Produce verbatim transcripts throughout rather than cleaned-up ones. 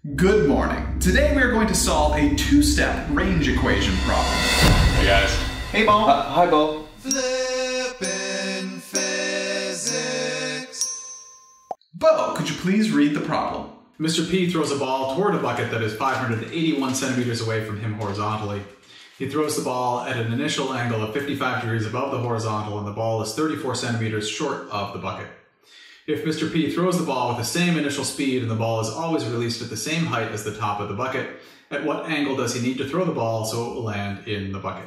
Good morning. Today we are going to solve a two-step range equation problem. Hey guys. Hey Bo. Uh, hi Bo. Flippin' physics. Bo, could you please read the problem? Mister P throws a ball toward a bucket that is five hundred eighty-one centimeters away from him horizontally. He throws the ball at an initial angle of fifty-five degrees above the horizontal, and the ball is thirty-four centimeters short of the bucket. If Mister P throws the ball with the same initial speed and the ball is always released at the same height as the top of the bucket, at what angle does he need to throw the ball so it will land in the bucket?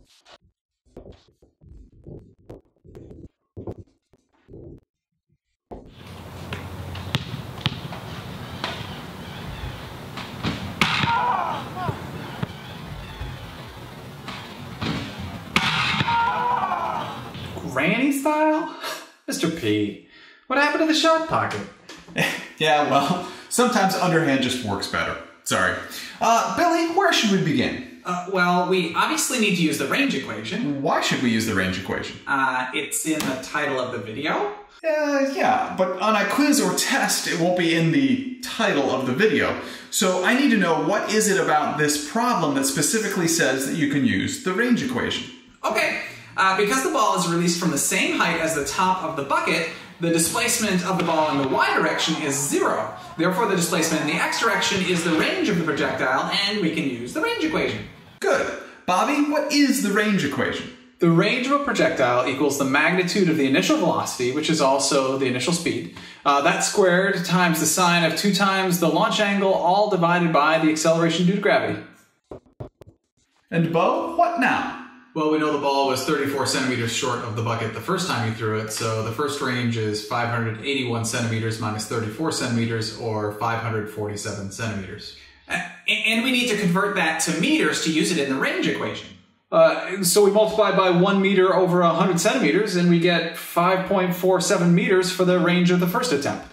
Granny style? Mister P, what happened to the sharp pocket? Yeah, well, sometimes underhand just works better. Sorry. Uh, Billy, where should we begin? Uh, well, we obviously need to use the range equation. Why should we use the range equation? Uh, it's in the title of the video. Uh, yeah, but on a quiz or test, it won't be in the title of the video. So I need to know what is it about this problem that specifically says that you can use the range equation. Okay, uh, because the ball is released from the same height as the top of the bucket, the displacement of the ball in the y direction is zero. Therefore, the displacement in the x direction is the range of the projectile, and we can use the range equation. Good. Bobby, what is the range equation? The range of a projectile equals the magnitude of the initial velocity, which is also the initial speed. Uh, that squared times the sine of two times the launch angle, all divided by the acceleration due to gravity. And Bo, what now? Well, we know the ball was thirty-four centimeters short of the bucket the first time you threw it, so the first range is five hundred eighty-one centimeters minus thirty-four centimeters, or five hundred forty-seven centimeters. Uh, and we need to convert that to meters to use it in the range equation. Uh, so we multiply by one meter over one hundred centimeters, and we get five point four seven meters for the range of the first attempt.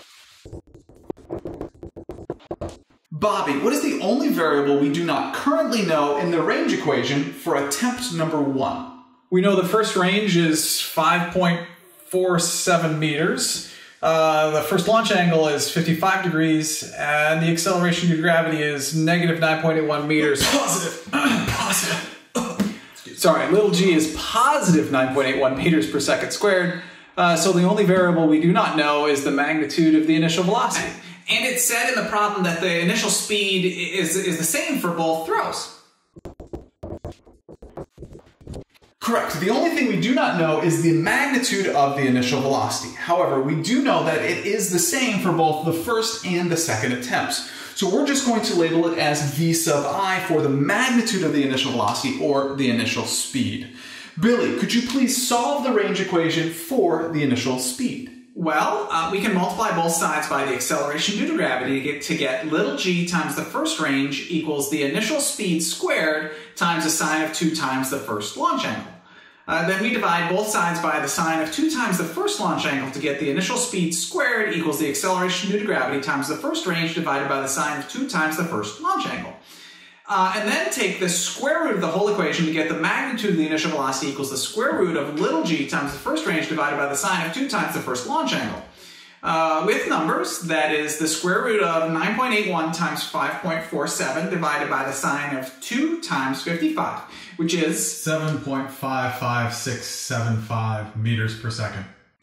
Bobby, what is the only variable we do not currently know in the range equation for attempt number one? We know the first range is five point four seven meters. Uh, the first launch angle is fifty-five degrees, and the acceleration due to gravity is negative nine point eight one meters. Positive. Positive. Sorry, little g is positive nine point eight one meters per second squared. Uh, so the only variable we do not know is the magnitude of the initial velocity. And it said in the problem that the initial speed is, is the same for both throws. Correct. The only thing we do not know is the magnitude of the initial velocity. However, we do know that it is the same for both the first and the second attempts. So we're just going to label it as v sub I for the magnitude of the initial velocity, or the initial speed. Billy, could you please solve the range equation for the initial speed? Well, uh, we can multiply both sides by the acceleration due to gravity to get, to get little g times the first range equals the initial speed squared times the sine of two times the first launch angle. Uh, then we divide both sides by the sine of two times the first launch angle to get the initial speed squared equals the acceleration due to gravity times the first range divided by the sine of two times the first launch angle. Uh, and then take the square root of the whole equation to get the magnitude of the initial velocity equals the square root of little g times the first range divided by the sine of two times the first launch angle. Uh, with numbers, that is the square root of nine point eight one times five point four seven divided by the sine of two times fifty-five, which is seven point five five six seven five meters per second.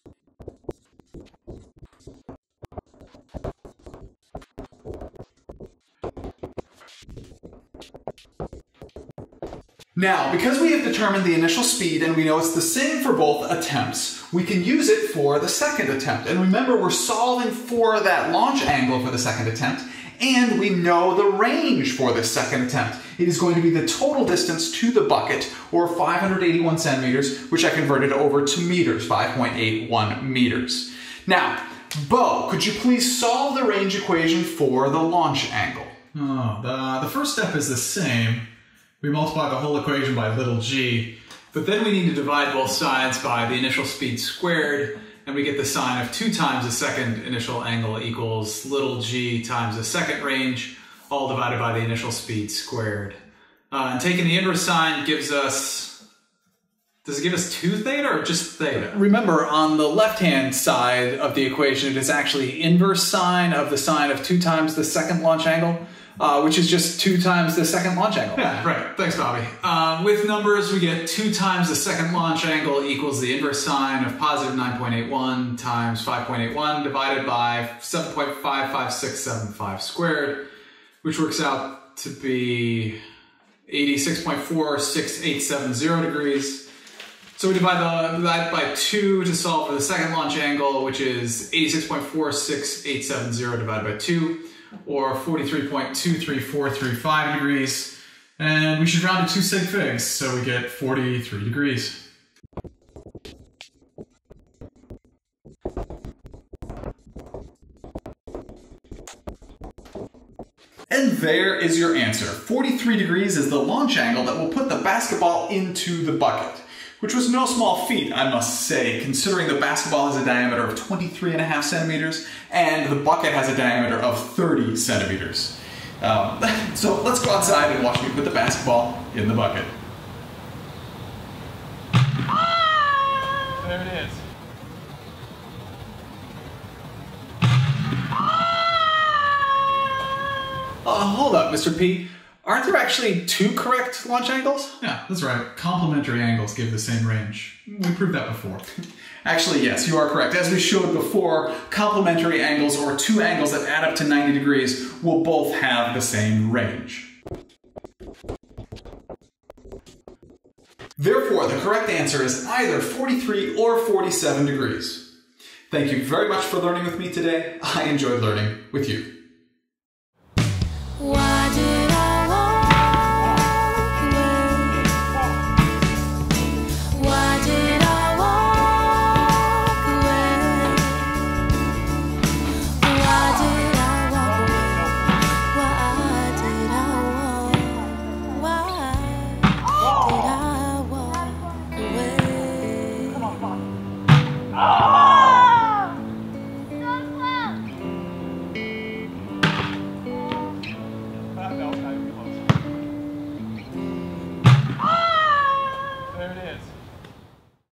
Now, because we have determined the initial speed and we know it's the same for both attempts, we can use it for the second attempt. And remember, we're solving for that launch angle for the second attempt, and we know the range for the second attempt. It is going to be the total distance to the bucket, or five hundred eighty-one centimeters, which I converted over to meters, five point eight one meters. Now, Bo, could you please solve the range equation for the launch angle? Oh, the, the first step is the same. We multiply the whole equation by little g, but then we need to divide both sides by the initial speed squared, and we get the sine of two times the second initial angle equals little g times the second range, all divided by the initial speed squared. Uh, and taking the inverse sign gives us Does it give us two theta or just theta? Remember, on the left-hand side of the equation, it is actually inverse sine of the sine of two times the second launch angle, uh, which is just two times the second launch angle. Yeah, right. Thanks, Bobby. Um, with numbers, we get two times the second launch angle equals the inverse sine of positive nine point eight one times five point eight one divided by seven point five five six seven five squared, which works out to be eighty-six point four six eight seven zero degrees. So we divide the, that by two to solve for the second launch angle, which is eighty-six point four six eight seven zero divided by two, or forty-three point two three four three five degrees. And we should round to two sig figs, so we get forty-three degrees. And there is your answer. forty-three degrees is the launch angle that will put the basketball into the bucket, which was no small feat, I must say, considering the basketball has a diameter of twenty-three and a half centimeters and the bucket has a diameter of thirty centimeters. Um, so let's go outside and watch me put the basketball in the bucket. There it is. Uh, hold up, Mister P. Aren't there actually two correct launch angles? Yeah, that's right. Complementary angles give the same range. We proved that before. Actually, yes, you are correct. As we showed before, complementary angles, or two angles that add up to ninety degrees, will both have the same range. Therefore, the correct answer is either forty-three or forty-seven degrees. Thank you very much for learning with me today. I enjoyed learning with you.